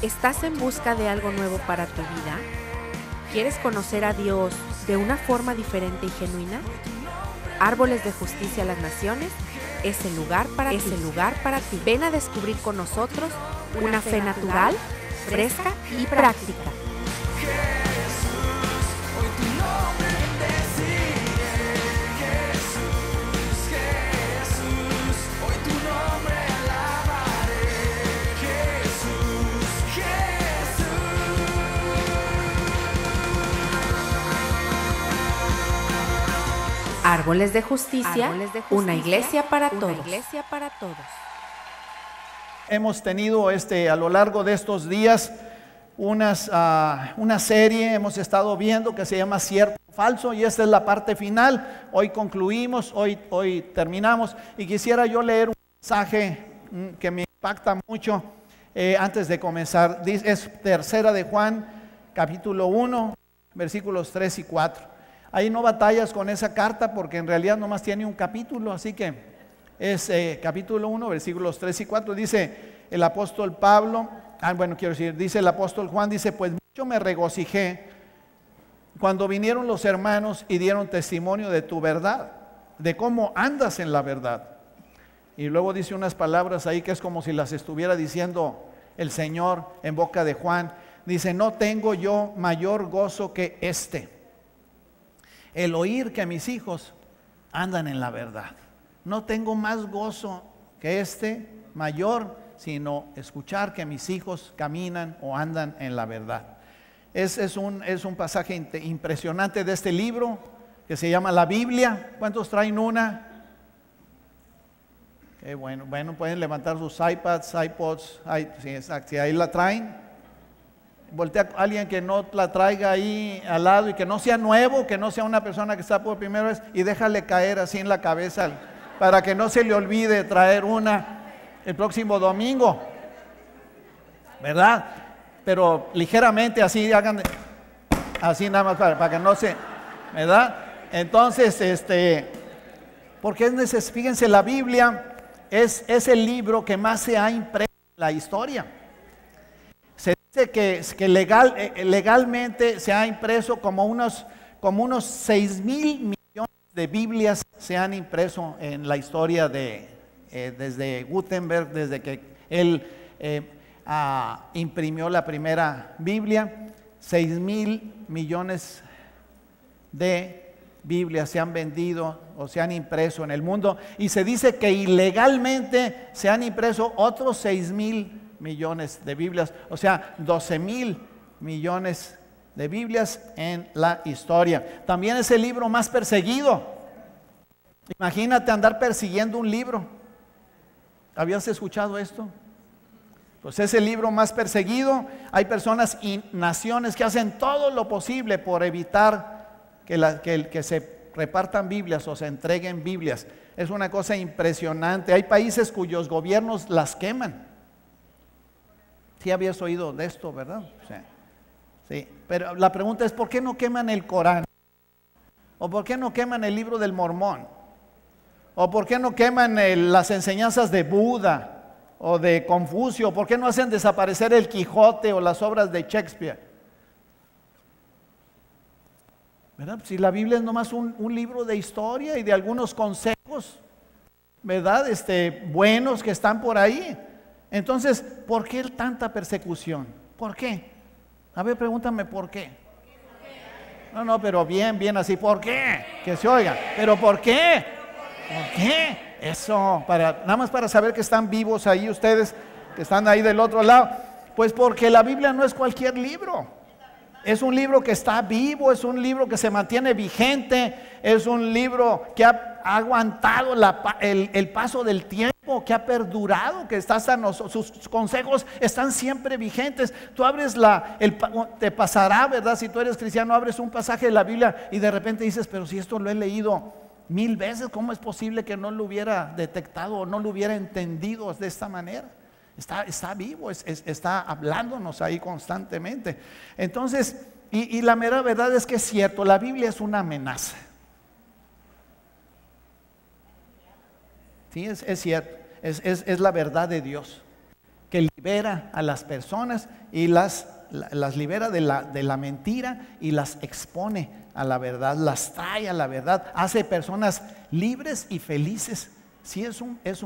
¿Estás en busca de algo nuevo para tu vida? ¿Quieres conocer a Dios de una forma diferente y genuina? Árboles de Justicia a las Naciones es el lugar para ti. Ven a descubrir con nosotros una fe natural, fresca y práctica. Árboles de Justicia, una iglesia para todos. Hemos tenido a lo largo de estos días una serie, hemos estado viendo que se llama Cierto o Falso, y esta es la parte final. Hoy concluimos, hoy terminamos, y quisiera yo leer un mensaje que me impacta mucho antes de comenzar. Es Tercera de Juan, capítulo 1, versículos 3 y 4. Ahí no batallas con esa carta porque en realidad nomás tiene un capítulo, así que es capítulo 1, versículos 3 y 4. Dice el apóstol Pablo, dice el apóstol Juan, dice: pues mucho me regocijé cuando vinieron los hermanos y dieron testimonio de tu verdad, de cómo andas en la verdad. Y luego dice unas palabras ahí que es como si las estuviera diciendo el Señor en boca de Juan. Dice: no tengo yo mayor gozo que el oír que mis hijos andan en la verdad. No tengo más gozo que mayor, sino escuchar que mis hijos caminan o andan en la verdad. Es un pasaje impresionante de este libro que se llama la Biblia. ¿Cuántos traen una? Qué bueno, pueden levantar sus iPads, iPods, si ahí la traen. Voltea a alguien que no la traiga ahí al lado y que no sea nuevo, que no sea una persona que está por primera vez, y déjale caer así en la cabeza para que no se le olvide traer una el próximo domingo, ¿verdad? Pero ligeramente así, hagan así nada más para que no se, ¿verdad? Entonces, porque fíjense, la Biblia es el libro que más se ha impreso en la historia. Se dice que legalmente se ha impreso como unos 6,000 millones de Biblias se han impreso en la historia desde Gutenberg, desde que él imprimió la primera Biblia. 6,000 millones de Biblias se han vendido o se han impreso en el mundo, y se dice que ilegalmente se han impreso otros 6,000 millones de Biblias, o sea, 12,000 millones de Biblias en la historia. También es el libro más perseguido. Imagínate andar persiguiendo un libro. ¿Habías escuchado esto? Pues es el libro más perseguido. Hay personas y naciones que hacen todo lo posible por evitar que se repartan Biblias o se entreguen Biblias. Es una cosa impresionante. Hay países cuyos gobiernos las queman. Sí habías oído de esto, ¿verdad? Sí. Pero la pregunta es: ¿por qué no queman el Corán? ¿O por qué no queman el libro del Mormón? ¿O por qué no queman las enseñanzas de Buda o de Confucio? ¿Por qué no hacen desaparecer el Quijote o las obras de Shakespeare? ¿Verdad? Si la Biblia es nomás un libro de historia y de algunos consejos, ¿verdad? Buenos que están por ahí. Entonces, ¿por qué tanta persecución? ¿Por qué? A ver, pregúntame por qué. No, pero bien así, ¿por qué? Que se oiga, pero ¿por qué? ¿Por qué? Eso, nada más para saber que están vivos ahí ustedes, que están ahí del otro lado. Pues porque la Biblia no es cualquier libro. Es un libro que está vivo, es un libro que se mantiene vigente, es un libro que ha aguantado el paso del tiempo, que ha perdurado, que está hasta sus consejos están siempre vigentes. Tú abres te pasará, ¿verdad? Si tú eres cristiano, abres un pasaje de la Biblia y de repente dices: pero si esto lo he leído 1000 veces, ¿cómo es posible que no lo hubiera detectado o no lo hubiera entendido de esta manera? Está vivo, está hablándonos ahí constantemente. Entonces, y la mera verdad es que es cierto, la Biblia es una amenaza. Sí, es cierto, es la verdad de Dios. que libera a las personas y las libera de la mentira y las expone a la verdad, las trae a la verdad, hace personas libres y felices. Sí, es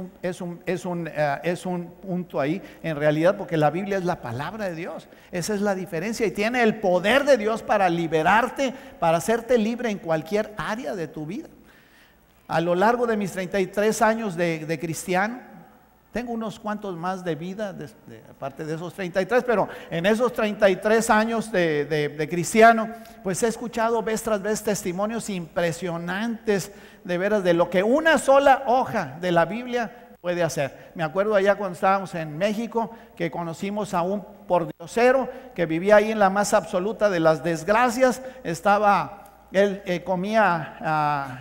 un punto ahí en realidad, porque la Biblia es la palabra de Dios. Esa es la diferencia, y tiene el poder de Dios para liberarte, para hacerte libre en cualquier área de tu vida. A lo largo de mis 33 años de cristiano, tengo unos cuantos más de vida, aparte de esos 33, pero en esos 33 años de cristiano, pues he escuchado vez tras vez testimonios impresionantes, de veras, de lo que una sola hoja de la Biblia puede hacer. Me acuerdo allá cuando estábamos en México, que conocimos a un pordiosero que vivía ahí en la más absoluta de las desgracias. Él comía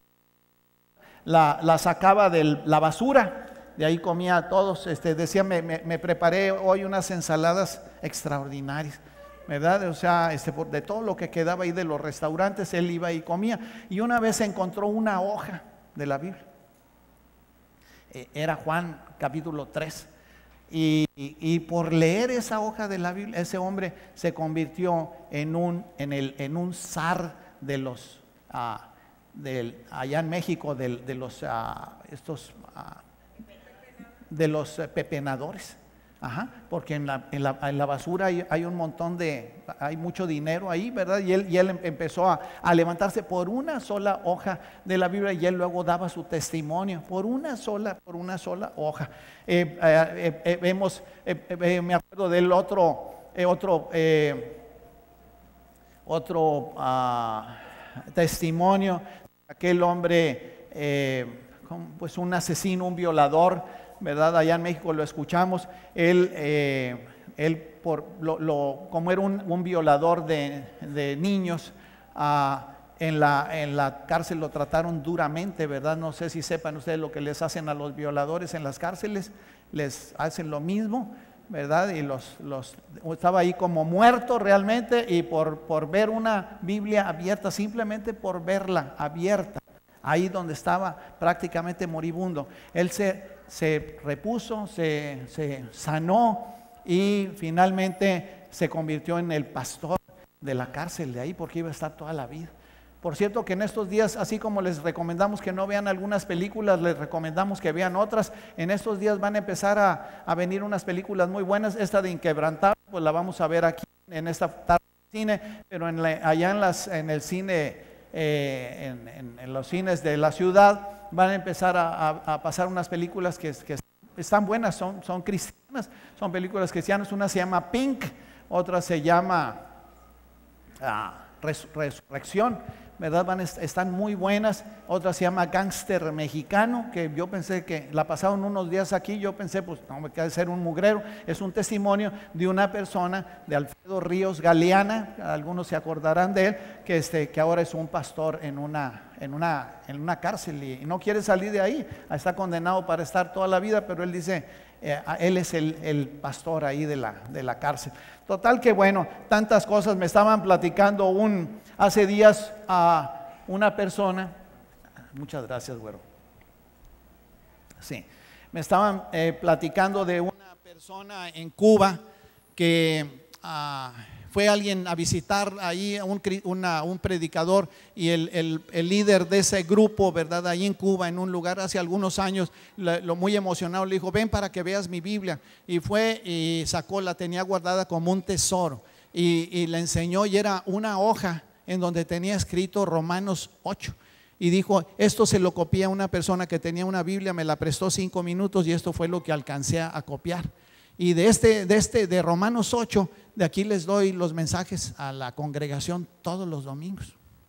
la sacaba de la basura. De ahí comía todos, decía, me preparé hoy unas ensaladas extraordinarias, ¿verdad? O sea, de todo lo que quedaba ahí de los restaurantes, él iba y comía. Y una vez encontró una hoja de la Biblia. Era Juan capítulo 3. Y por leer esa hoja de la Biblia, ese hombre se convirtió en un zar de los, allá en México, de los pepenadores. Ajá, porque en la basura hay un montón hay mucho dinero ahí, ¿verdad? Y él empezó a levantarse por una sola hoja de la Biblia, y él luego daba su testimonio por una sola hoja. Me acuerdo del otro testimonio, aquel hombre, pues un asesino, un violador, ¿verdad? Allá en México lo escuchamos. Él como era un violador de niños, en la cárcel lo trataron duramente, ¿verdad? No sé si sepan ustedes lo que les hacen a los violadores en las cárceles. Les hacen lo mismo, ¿verdad? Y estaba ahí como muerto realmente, y por ver una Biblia abierta, simplemente por verla abierta, ahí donde estaba prácticamente moribundo, él se repuso, se sanó, y finalmente se convirtió en el pastor de la cárcel de ahí, porque iba a estar toda la vida. Por cierto que en estos días, así como les recomendamos que no vean algunas películas, les recomendamos que vean otras. En estos días van a empezar a venir unas películas muy buenas. Esta de Inquebrantable, pues la vamos a ver aquí en esta tarde de cine, pero allá en el cine, en los cines de la ciudad, van a empezar a pasar unas películas que están buenas, son cristianas, son películas cristianas. Una se llama Pink, otra se llama Resurrección, ¿verdad? Están muy buenas. Otra se llama Gángster Mexicano, que yo pensé que la pasaron unos días aquí, yo pensé, pues no me queda ser un mugrero. Es un testimonio de una persona, de Alfredo Ríos Galeana, algunos se acordarán de él, que ahora es un pastor en una cárcel, y no quiere salir de ahí. Está condenado para estar toda la vida, pero él dice, él es el pastor ahí de la cárcel. Total que bueno, tantas cosas. Me estaban platicando hace días a una persona. Muchas gracias, güero. Sí, me estaban platicando de una persona en Cuba que fue alguien a visitar ahí, un predicador, y el líder de ese grupo, ¿verdad? Ahí en Cuba, en un lugar hace algunos años, muy emocionado, le dijo, ven para que veas mi Biblia. Y fue y la tenía guardada como un tesoro, y le enseñó, y era una hoja en donde tenía escrito Romanos 8. Y dijo, esto se lo copié a una persona que tenía una Biblia, me la prestó 5 minutos, y esto fue lo que alcancé a copiar. Y de Romanos 8, de aquí les doy los mensajes a la congregación todos los domingos.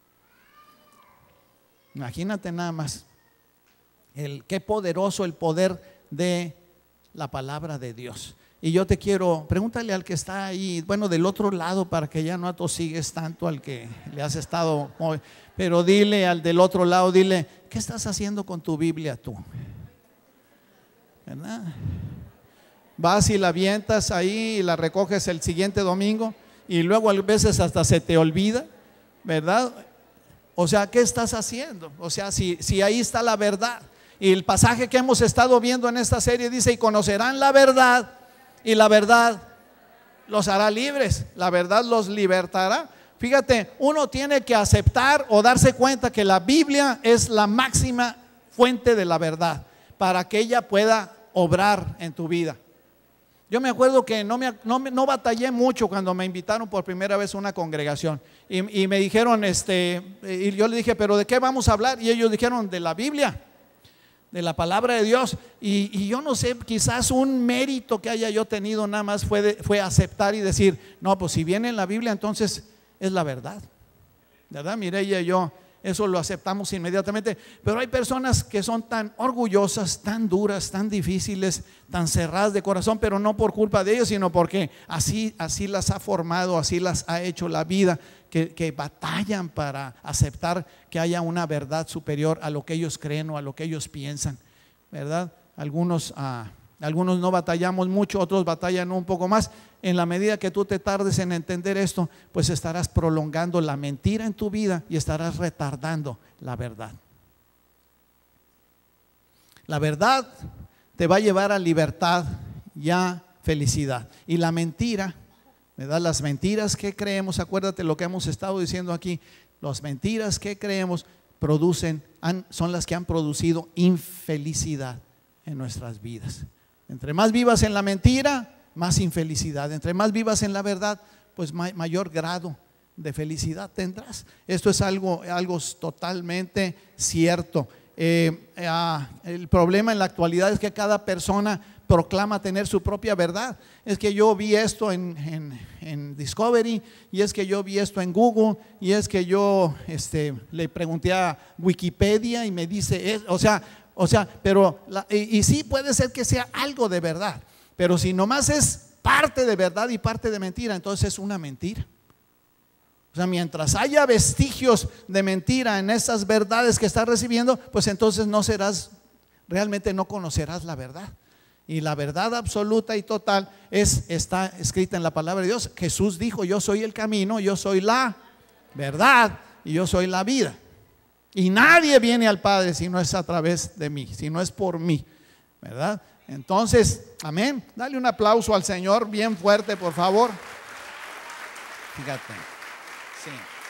Imagínate nada más qué poderoso el poder de la palabra de Dios. Y yo te quiero, pregúntale al que está ahí, bueno, del otro lado, para que ya no atosigues tanto al que le has estado, pero dile al del otro lado, dile, ¿qué estás haciendo con tu Biblia tú? ¿Verdad? Vas y la avientas ahí y la recoges el siguiente domingo, y luego a veces hasta se te olvida, ¿verdad? O sea, ¿qué estás haciendo? O sea, si ahí está la verdad. Y el pasaje que hemos estado viendo en esta serie dice, y conocerán la verdad, y la verdad los hará libres. La verdad los libertará. Fíjate, uno tiene que aceptar o darse cuenta que la Biblia es la máxima fuente de la verdad para que ella pueda obrar en tu vida. Yo me acuerdo que no batallé mucho cuando me invitaron por primera vez a una congregación y me dijeron, y yo le dije, pero ¿de qué vamos a hablar? Y ellos dijeron, de la Biblia, de la palabra de Dios. Y yo no sé, quizás un mérito que haya yo tenido nada más fue aceptar y decir, no, pues si viene en la Biblia, entonces es la verdad, ¿verdad? Mireya y yo eso lo aceptamos inmediatamente. Pero hay personas que son tan orgullosas, tan duras, tan difíciles, tan cerradas de corazón, pero no por culpa de ellos, sino porque así las ha formado, así las ha hecho la vida, que batallan para aceptar que haya una verdad superior a lo que ellos creen o a lo que ellos piensan, ¿verdad? Algunos no batallamos mucho, otros batallan un poco más. En la medida que tú te tardes en entender esto, pues estarás prolongando la mentira en tu vida y estarás retardando la verdad. La verdad te va a llevar a libertad y a felicidad. Y la mentira, ¿verdad? Las mentiras que creemos, acuérdate lo que hemos estado diciendo aquí, las mentiras que creemos son las que han producido infelicidad en nuestras vidas. Entre más vivas en la mentira, más infelicidad. Entre más vivas en la verdad, pues mayor grado de felicidad tendrás. Esto es algo totalmente cierto. El problema en la actualidad es que cada persona proclama tener su propia verdad. Es que yo vi esto en Discovery, y es que yo vi esto en Google, y es que yo le pregunté a Wikipedia y me dice, pero y sí puede ser que sea algo de verdad, pero si nomás es parte de verdad y parte de mentira, entonces es una mentira. O sea, mientras haya vestigios de mentira en esas verdades que estás recibiendo, pues entonces realmente no conocerás la verdad. Y la verdad absoluta y total está escrita en la palabra de Dios. Jesús dijo, yo soy el camino, yo soy la verdad y yo soy la vida. Y nadie viene al Padre si no es a través de mí, si no es por mí, ¿verdad? Entonces, amén. Dale un aplauso al Señor bien fuerte, por favor. Fíjate. Sí.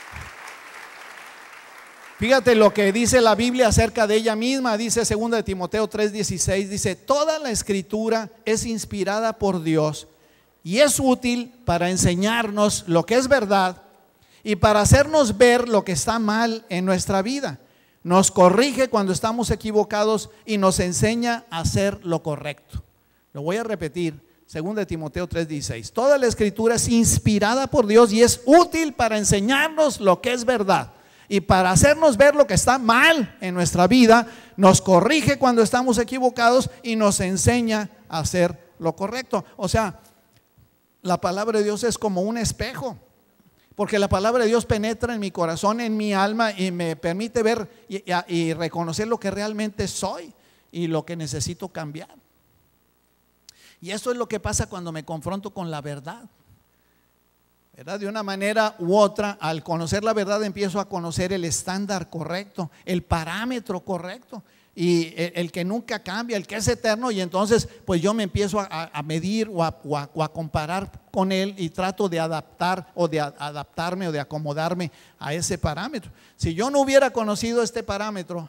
Fíjate lo que dice la Biblia acerca de ella misma. Dice 2 Timoteo 3:16, dice, toda la escritura es inspirada por Dios y es útil para enseñarnos lo que es verdad y para hacernos ver lo que está mal en nuestra vida. Nos corrige cuando estamos equivocados y nos enseña a hacer lo correcto. Lo voy a repetir, 2 Timoteo 3:16. Toda la escritura es inspirada por Dios y es útil para enseñarnos lo que es verdad y para hacernos ver lo que está mal en nuestra vida. Nos corrige cuando estamos equivocados y nos enseña a hacer lo correcto. O sea, la palabra de Dios es como un espejo, porque la palabra de Dios penetra en mi corazón, en mi alma, y me permite ver y reconocer lo que realmente soy y lo que necesito cambiar. Y eso es lo que pasa cuando me confronto con la verdad, ¿verdad? De una manera u otra, al conocer la verdad, empiezo a conocer el estándar correcto, el parámetro correcto, y el que nunca cambia, el que es eterno. Y entonces pues yo me empiezo a medir o a comparar con él y trato de adaptarme o de acomodarme a ese parámetro. Si yo no hubiera conocido este parámetro,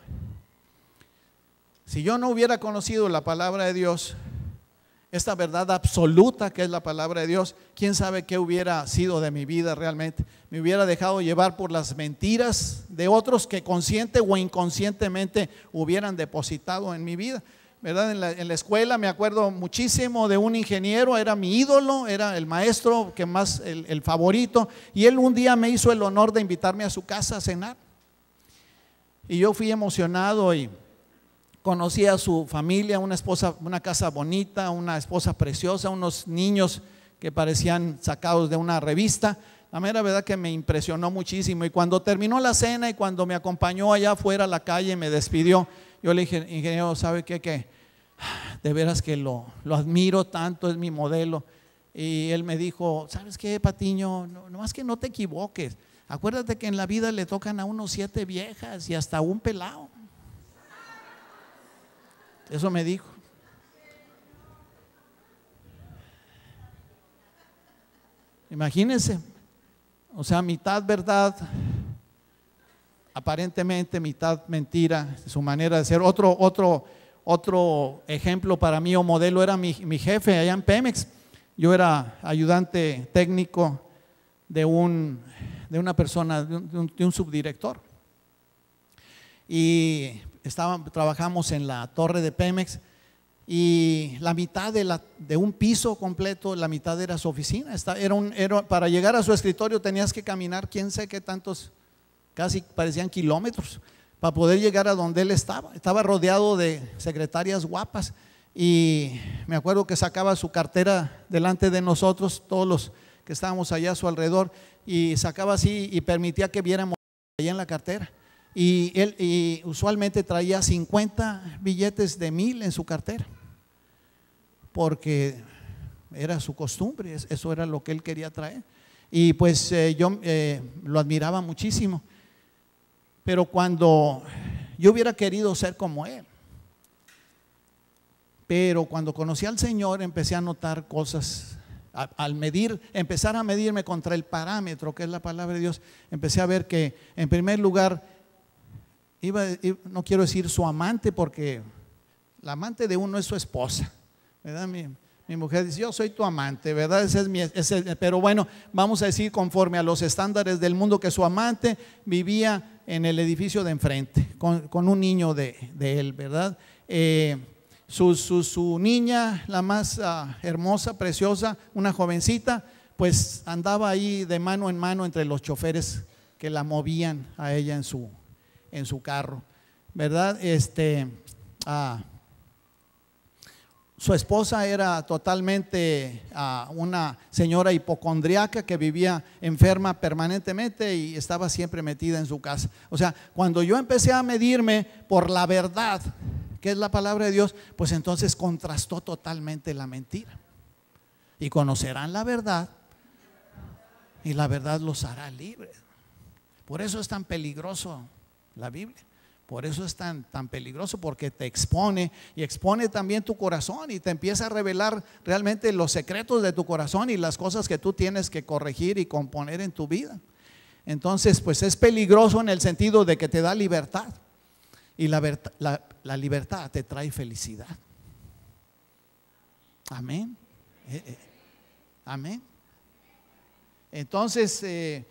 si yo no hubiera conocido la palabra de Dios, esta verdad absoluta que es la palabra de Dios, quién sabe qué hubiera sido de mi vida realmente. Me hubiera dejado llevar por las mentiras de otros que consciente o inconscientemente hubieran depositado en mi vida, ¿verdad? En la escuela me acuerdo muchísimo de un ingeniero, era mi ídolo, era el maestro que más, el favorito, y él un día me hizo el honor de invitarme a su casa a cenar. Y yo fui emocionado y conocí a su familia, una esposa, una casa bonita, una esposa preciosa, unos niños que parecían sacados de una revista. La mera verdad que me impresionó muchísimo. Y cuando terminó la cena y cuando me acompañó allá afuera a la calle, me despidió, yo le dije, ingeniero, ¿sabe qué? Que de veras que lo admiro tanto, es mi modelo. Y él me dijo, ¿sabes qué, Patiño? No más que no te equivoques. Acuérdate que en la vida le tocan a unos 7 viejas y hasta un pelado. Eso me dijo. Imagínense, o sea, mitad verdad, aparentemente mitad mentira, su manera de ser. Otro ejemplo para mí o modelo era mi jefe allá en Pemex. Yo era ayudante técnico de una persona, de un subdirector. Y trabajamos en la torre de Pemex y la mitad de un piso completo, la mitad era su oficina. Para llegar a su escritorio tenías que caminar quién sé qué tantos, casi parecían kilómetros, para poder llegar a donde él estaba. Estaba rodeado de secretarias guapas y me acuerdo que sacaba su cartera delante de nosotros, todos los que estábamos allá a su alrededor, y sacaba así y permitía que viéramos allá en la cartera. Y él usualmente traía 50 billetes de 1,000 en su cartera, porque era su costumbre, eso era lo que él quería traer. Y pues yo lo admiraba muchísimo. Pero cuando yo hubiera querido ser como él, pero cuando conocí al Señor empecé a notar cosas. Al empezar a medirme contra el parámetro que es la palabra de Dios, empecé a ver que en primer lugar no quiero decir su amante, porque la amante de uno es su esposa, ¿verdad? Mi mujer dice: yo soy tu amante, ¿verdad? Pero bueno, vamos a decir conforme a los estándares del mundo, que su amante vivía en el edificio de enfrente con un niño de él, ¿verdad? Su niña, la más hermosa, preciosa, una jovencita, pues andaba ahí de mano en mano entre los choferes que la movían a ella en su carro, ¿verdad? Su esposa era totalmente una señora hipocondriaca que vivía enferma permanentemente y estaba siempre metida en su casa. O sea, cuando yo empecé a medirme por la verdad, que es la palabra de Dios, pues entonces contrastó totalmente la mentira. Y conocerán la verdad, y la verdad los hará libres. Por eso es tan peligroso la Biblia. Por eso es tan peligroso, porque te expone y expone también tu corazón y te empieza a revelar realmente los secretos de tu corazón y las cosas que tú tienes que corregir y componer en tu vida. Entonces, pues es peligroso en el sentido de que te da libertad, y la libertad te trae felicidad. Amén. Amén. Entonces,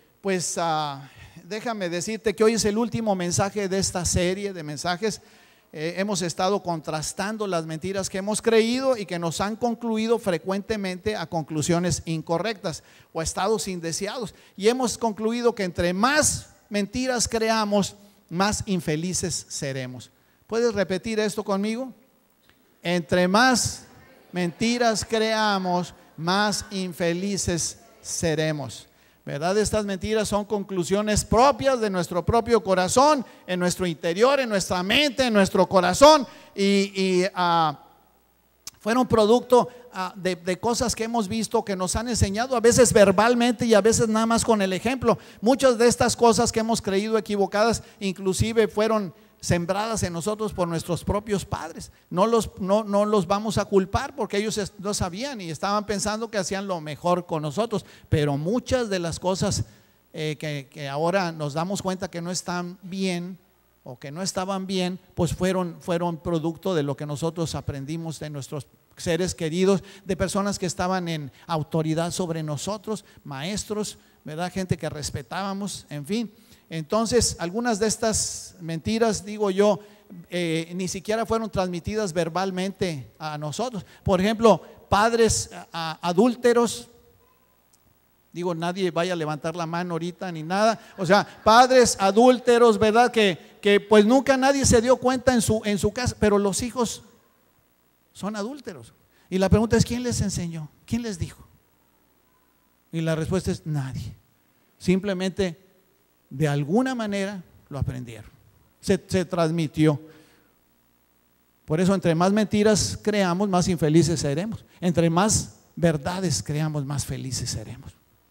déjame decirte que hoy es el último mensaje de esta serie de mensajes. Hemos estado contrastando las mentiras que hemos creído y que nos han concluido frecuentemente a conclusiones incorrectas o a estados indeseados. Y hemos concluido que entre más mentiras creamos, más infelices seremos. ¿Puedes repetir esto conmigo? Entre más mentiras creamos, más infelices seremos. ¿Verdad? Estas mentiras son conclusiones propias de nuestro propio corazón, en nuestro interior, en nuestra mente, en nuestro corazón, y fueron producto de cosas que hemos visto, que nos han enseñado, a veces verbalmente y a veces nada más con el ejemplo. Muchas de estas cosas que hemos creído equivocadas inclusive fueron sembradas en nosotros por nuestros propios padres. No los vamos a culpar, porque ellos no sabían y estaban pensando que hacían lo mejor con nosotros, pero muchas de las cosas que ahora nos damos cuenta que no están bien o que no estaban bien, pues fueron producto de lo que nosotros aprendimos de nuestros seres queridos, de personas que estaban en autoridad sobre nosotros, maestros, ¿verdad? Gente que respetábamos, en fin. Entonces, algunas de estas mentiras, digo yo, ni siquiera fueron transmitidas verbalmente a nosotros. Por ejemplo, padres adúlteros. Digo, nadie vaya a levantar la mano ahorita ni nada. O sea, padres adúlteros, ¿verdad? Que pues nunca nadie se dio cuenta en su casa, pero los hijos son adúlteros. Y la pregunta es: ¿quién les enseñó? ¿Quién les dijo? Y la respuesta es: nadie. Simplemente, de alguna manera lo aprendieron, se transmitió. Por eso, entre más mentiras creamos, más infelices seremos. Entre más verdades creamos, más felices seremos.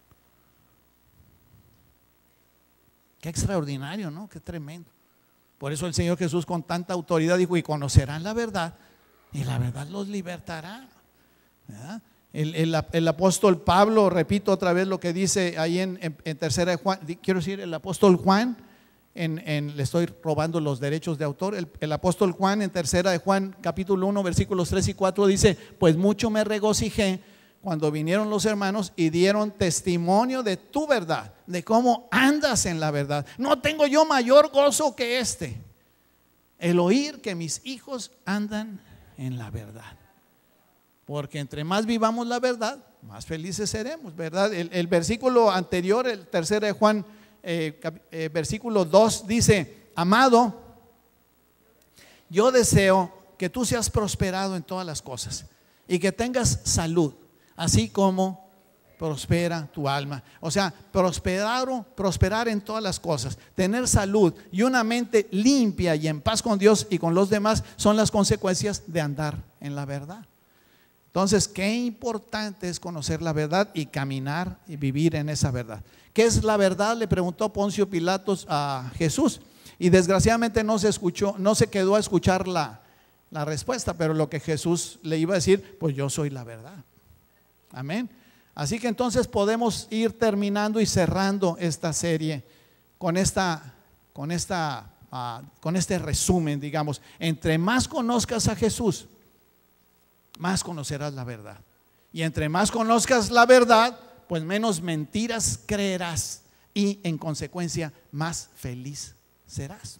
Qué extraordinario, ¿no? Qué tremendo. Por eso el Señor Jesús con tanta autoridad dijo: y conocerán la verdad, y la verdad los libertará, ¿verdad? El apóstol Pablo, repito otra vez lo que dice ahí en tercera de Juan, quiero decir el apóstol Juan, le estoy robando los derechos de autor, el apóstol Juan en tercera de Juan capítulo 1 versículos 3 y 4 dice: pues mucho me regocijé cuando vinieron los hermanos y dieron testimonio de tu verdad, de cómo andas en la verdad. No tengo yo mayor gozo que el oír que mis hijos andan en la verdad. Porque entre más vivamos la verdad, más felices seremos, ¿verdad? El versículo anterior, el tercero de Juan, versículo 2 dice: amado, yo deseo que tú seas prosperado en todas las cosas y que tengas salud, así como prospera tu alma. O sea, prosperar en todas las cosas, tener salud y una mente limpia y en paz con Dios y con los demás son las consecuencias de andar en la verdad. Entonces, qué importante es conocer la verdad y caminar y vivir en esa verdad. ¿Qué es la verdad?, le preguntó Poncio Pilatos a Jesús, y desgraciadamente no se quedó a escuchar la respuesta, pero lo que Jesús le iba a decir: pues yo soy la verdad. Amén. Así que entonces podemos ir terminando y cerrando esta serie con este resumen, digamos. Entre más conozcas a Jesús, más conocerás la verdad. Y entre más conozcas la verdad, pues menos mentiras creerás y en consecuencia más feliz serás.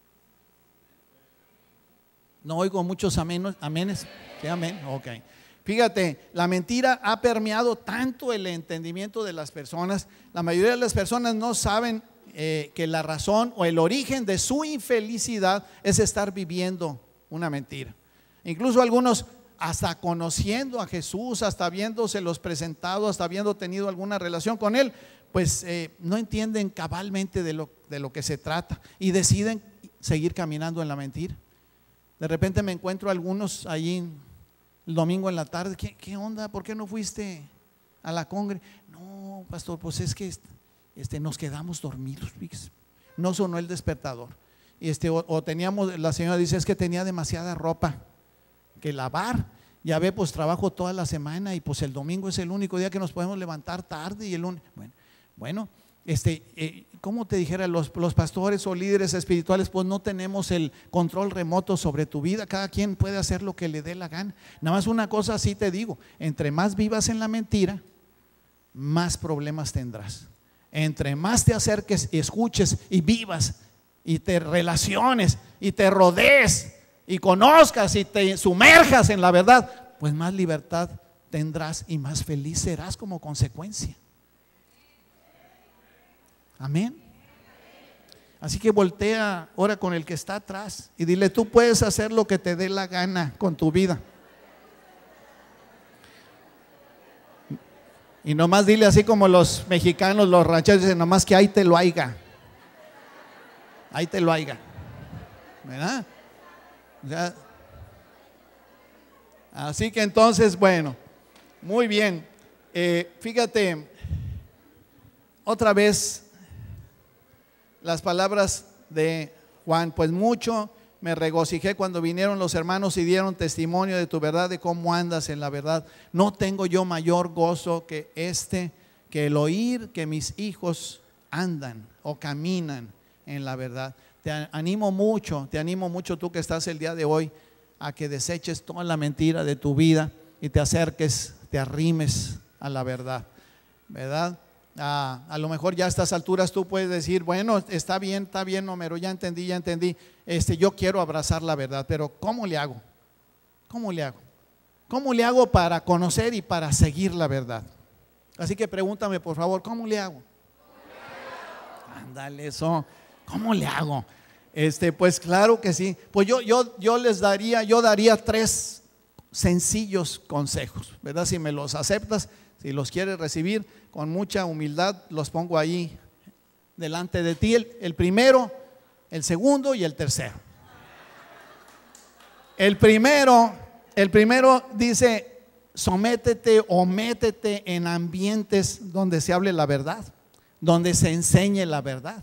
No oigo muchos amenes. ¿Sí, amén? Ok. Fíjate, la mentira ha permeado tanto el entendimiento de las personas. La mayoría de las personas no saben que la razón o el origen de su infelicidad es estar viviendo una mentira. Incluso algunos, hasta conociendo a Jesús, hasta habiéndoselos presentado, hasta habiendo tenido alguna relación con Él, pues no entienden cabalmente de lo que se trata y deciden seguir caminando en la mentira. De repente me encuentro algunos allí el domingo en la tarde: ¿qué onda? ¿Por qué no fuiste a la congre? No, pastor, pues es que nos quedamos dormidos, no sonó el despertador. O teníamos, la señora dice: es que tenía demasiada ropa que lavar. Ya ve, pues trabajo toda la semana y pues el domingo es el único día que nos podemos levantar tarde y el lunes. Bueno, como te dijera, los pastores o líderes espirituales, pues no tenemos el control remoto sobre tu vida. Cada quien puede hacer lo que le dé la gana. Nada más una cosa sí te digo: entre más vivas en la mentira, más problemas tendrás. Entre más te acerques y escuches y vivas y te relaciones y te rodees y conozcas y te sumerjas en la verdad, pues más libertad tendrás y más feliz serás como consecuencia. Amén. Así que voltea ahora con el que está atrás y dile: tú puedes hacer lo que te dé la gana con tu vida. Y nomás dile así como los mexicanos, los rancheros dicen: nomás que ahí te lo haiga. Ahí te lo haiga, ¿verdad? O sea, así que entonces, bueno, muy bien. Fíjate, otra vez las palabras de Juan: pues mucho me regocijé cuando vinieron los hermanos y dieron testimonio de tu verdad, de cómo andas en la verdad. No tengo yo mayor gozo que que el oír que mis hijos andan o caminan en la verdad. Te animo mucho tú que estás el día de hoy, a que deseches toda la mentira de tu vida y te acerques, te arrimes a la verdad, ¿verdad? A lo mejor ya a estas alturas tú puedes decir: bueno, está bien, Homero, ya entendí, yo quiero abrazar la verdad, pero ¿cómo le hago? ¿Cómo le hago para conocer y para seguir la verdad? Así que pregúntame, por favor: ¿cómo le hago? Ándale, eso, ¿cómo le hago? Pues claro que sí. Pues yo daría 3 sencillos consejos, ¿verdad? Si me los aceptas, si los quieres recibir, con mucha humildad los pongo ahí delante de ti: el primero, el segundo y el tercero. El primero dice: sométete o métete en ambientes donde se hable la verdad, donde se enseñe la verdad.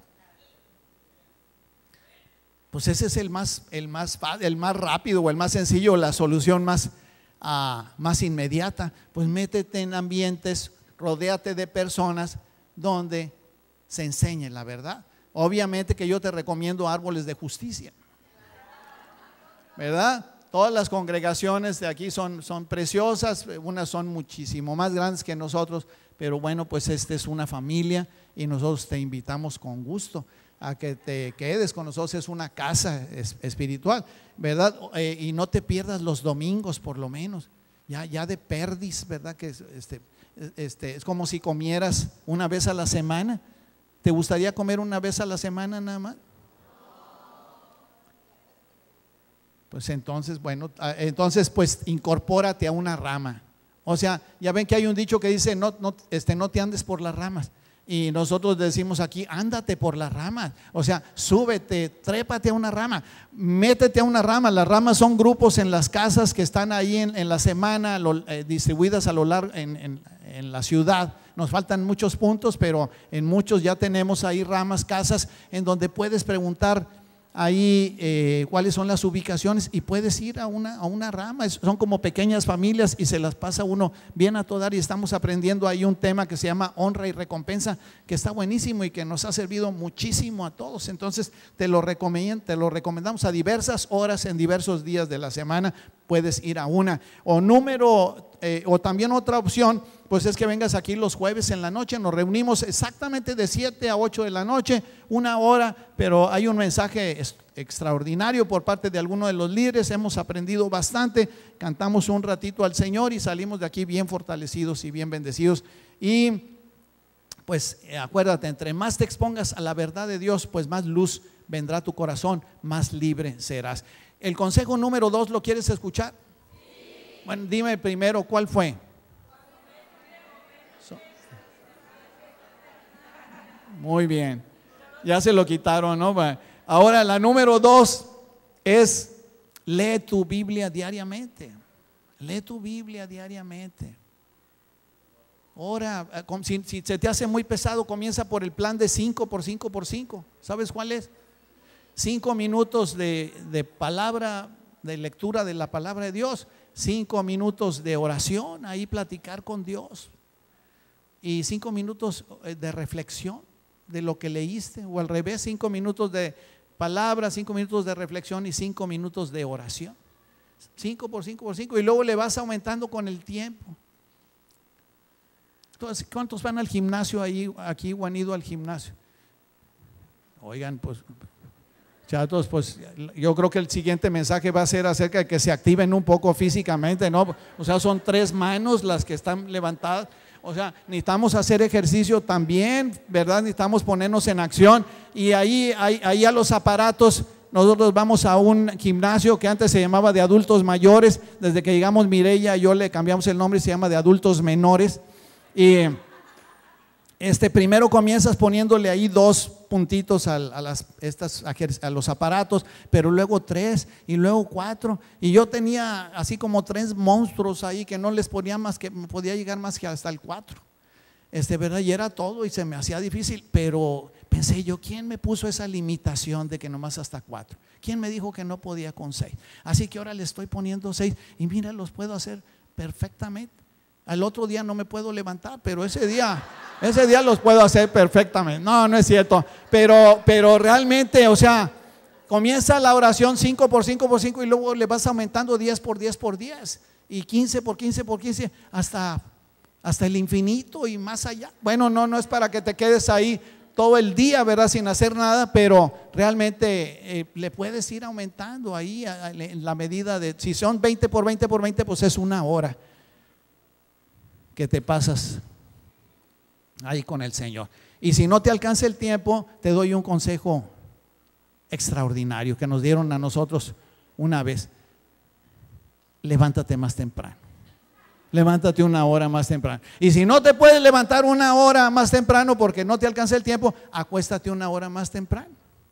Pues ese es el más rápido o el más sencillo, la solución más más inmediata, pues métete en ambientes, rodéate de personas donde se enseñe la verdad. Obviamente que yo te recomiendo Árboles de Justicia, ¿verdad? Todas las congregaciones de aquí son preciosas, unas son muchísimo más grandes que nosotros, pero bueno, pues esta es una familia y nosotros te invitamos con gusto a que te quedes con nosotros. Es una casa espiritual, ¿verdad? Y no te pierdas los domingos por lo menos, ya de perdiz, ¿verdad? Que es como si comieras una vez a la semana. ¿Te gustaría comer una vez a la semana nada más? Pues entonces, bueno, pues incorpórate a una rama. O sea, ya ven que hay un dicho que dice no te andes por las ramas. Y nosotros decimos aquí, ándate por las ramas. O sea, súbete, trépate a una rama, métete a una rama. Las ramas son grupos en las casas que están ahí en la semana, distribuidas a lo largo en la ciudad. Nos faltan muchos puntos, pero en muchos ya tenemos ahí ramas, casas en donde puedes preguntar ahí cuáles son las ubicaciones y puedes ir a una rama. Son como pequeñas familias y se las pasa uno bien a todo dar. Y estamos aprendiendo ahí un tema que se llama honra y recompensa, que está buenísimo y que nos ha servido muchísimo a todos. Entonces te lo recomendamos a diversas horas en diversos días de la semana. Puedes ir a una. O también otra opción, pues es que vengas aquí los jueves en la noche. Nos reunimos exactamente de 7 a 8 de la noche, una hora, pero hay un mensaje extraordinario por parte de alguno de los líderes. Hemos aprendido bastante, cantamos un ratito al Señor y salimos de aquí bien fortalecidos y bien bendecidos. Y pues acuérdate, entre más te expongas a la verdad de Dios, pues más luz vendrá a tu corazón, más libre serás. El consejo número 2, ¿lo quieres escuchar? Bueno, dime primero, ¿cuál fue? Muy bien, ya se lo quitaron, ¿no? Ahora la número 2 es: lee tu Biblia diariamente. Lee tu Biblia diariamente. Ahora, si se te hace muy pesado, comienza por el plan de 5 por 5 por 5. ¿Sabes cuál es? 5 minutos de palabra, de lectura de la palabra de Dios, 5 minutos de oración, ahí platicar con Dios, y 5 minutos de reflexión de lo que leíste, o al revés, 5 minutos de palabra, 5 minutos de reflexión y 5 minutos de oración. 5 por 5 por 5, y luego le vas aumentando con el tiempo. Entonces, ¿cuántos van al gimnasio aquí o han ido al gimnasio? Oigan, pues chatos, pues yo creo que el siguiente mensaje va a ser acerca de que se activen un poco físicamente, ¿no? O sea, son 3 manos las que están levantadas. O sea, necesitamos hacer ejercicio también, ¿verdad? Necesitamos ponernos en acción. Y ahí a los aparatos, nosotros vamos a un gimnasio que antes se llamaba de adultos mayores. Desde que llegamos Mireya y yo le cambiamos el nombre, se llama de adultos menores. Y primero comienzas poniéndole ahí 2 puntitos a los aparatos, pero luego 3 y luego 4, y yo tenía así como 3 monstruos ahí que no les ponía más, que podía llegar más que hasta el 4, ¿verdad? Y era todo y se me hacía difícil, pero pensé yo, ¿quién me puso esa limitación de que nomás hasta 4? ¿Quién me dijo que no podía con 6? Así que ahora le estoy poniendo 6 y mira, los puedo hacer perfectamente. Al otro día no me puedo levantar, pero ese día los puedo hacer perfectamente. No es cierto, pero realmente, o sea, comienza la oración 5 por 5 por 5 y luego le vas aumentando 10 por 10 por 10 y 15 por 15 por 15 hasta el infinito y más allá. Bueno, no es para que te quedes ahí todo el día, ¿verdad? Sin hacer nada, pero realmente le puedes ir aumentando ahí en la medida de, si son 20 por 20 por 20, pues es una hora que te pasas ahí con el Señor. Y si no te alcanza el tiempo, te doy un consejo extraordinario que nos dieron a nosotros una vez: levántate más temprano. Levántate una hora más temprano. Y si no te puedes levantar una hora más temprano porque no te alcanza el tiempo, acuéstate una hora más temprano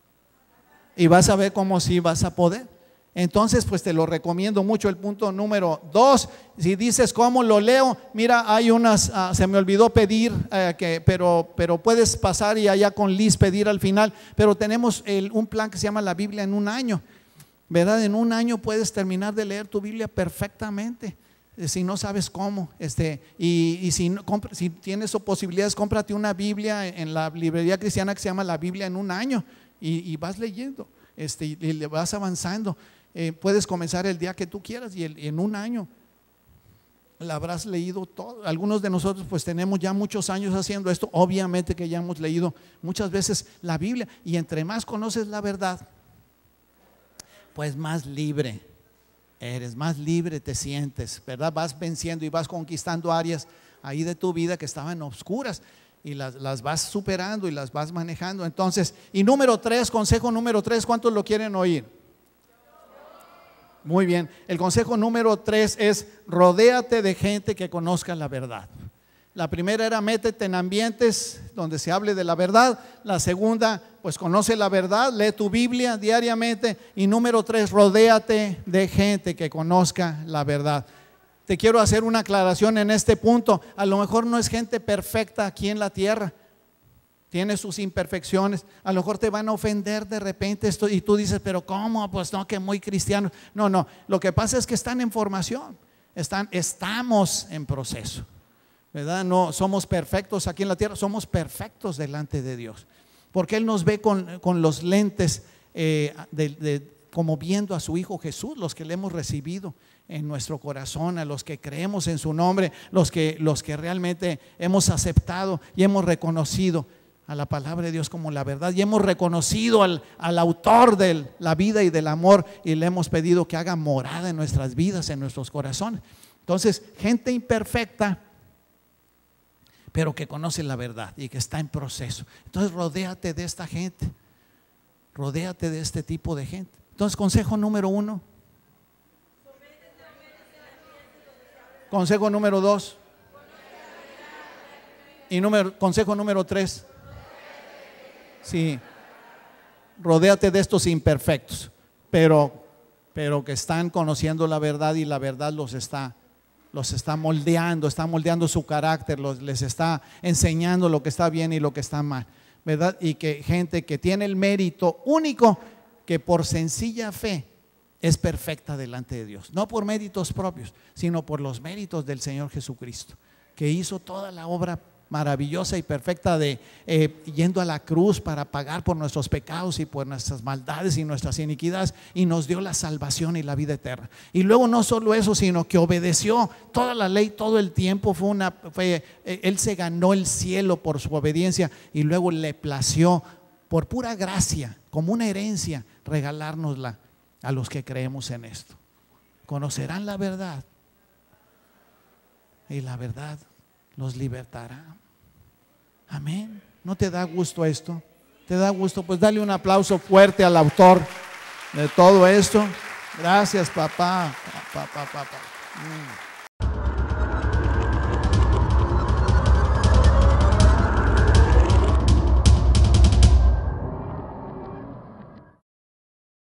y vas a ver cómo sí vas a poder. Entonces, pues te lo recomiendo mucho. El punto número 2, si dices ¿cómo lo leo? Mira, hay unas, se me olvidó pedir, pero puedes pasar y allá con Liz pedir al final. Pero tenemos un plan que se llama la Biblia en un año, ¿verdad? En un año puedes terminar de leer tu Biblia perfectamente. si no sabes cómo, y si tienes posibilidades, cómprate una Biblia en la librería cristiana que se llama La Biblia en un año, y vas leyendo, y le vas avanzando. Puedes comenzar el día que tú quieras y en un año la habrás leído todo. Algunos de nosotros pues tenemos ya muchos años haciendo esto, obviamente que ya hemos leído muchas veces la Biblia, y entre más conoces la verdad, pues más libre eres, más libre te sientes, ¿verdad? Vas venciendo y vas conquistando áreas ahí de tu vida que estaban oscuras, y las vas superando y las vas manejando. Entonces, y número 3, consejo número 3, ¿cuántos lo quieren oír? Muy bien, el consejo número 3 es: rodéate de gente que conozca la verdad. La primera era: métete en ambientes donde se hable de la verdad. La segunda, pues conoce la verdad, lee tu Biblia diariamente. Y número 3, rodéate de gente que conozca la verdad. Te quiero hacer una aclaración en este punto. A lo mejor no es gente perfecta aquí en la tierra, tiene sus imperfecciones. A lo mejor te van a ofender de repente esto, y tú dices: pero ¿cómo? Pues no, que muy cristiano. No, lo que pasa es que están en formación, estamos en proceso, ¿verdad? No somos perfectos aquí en la tierra, somos perfectos delante de Dios, porque Él nos ve con los lentes como viendo a su Hijo Jesús, los que le hemos recibido en nuestro corazón, a los que creemos en su nombre, los que realmente hemos aceptado y hemos reconocido a la palabra de Dios como la verdad, y hemos reconocido al autor de la vida y del amor, y le hemos pedido que haga morada en nuestras vidas, en nuestros corazones. Entonces, gente imperfecta, pero que conoce la verdad y que está en proceso. Entonces, rodéate de esta gente, rodéate de este tipo de gente. Entonces, consejo número 1. Consejo número 2. Y consejo número 3. Sí, rodéate de estos imperfectos, pero que están conociendo la verdad, y la verdad los está moldeando, está moldeando su carácter, les está enseñando lo que está bien y lo que está mal, ¿verdad? Y que gente que tiene el mérito único, que por sencilla fe es perfecta delante de Dios, no por méritos propios, sino por los méritos del Señor Jesucristo, que hizo toda la obra maravillosa y perfecta de yendo a la cruz para pagar por nuestros pecados y por nuestras maldades y nuestras iniquidades, y nos dio la salvación y la vida eterna. Y luego no solo eso, sino que obedeció toda la ley todo el tiempo. Él se ganó el cielo por su obediencia, y luego le plació por pura gracia, como una herencia, regalárnosla a los que creemos en esto. Conocerán la verdad, y la verdad los libertará. Amén. ¿No te da gusto esto? ¿Te da gusto? Pues dale un aplauso fuerte al autor de todo esto. Gracias, papá.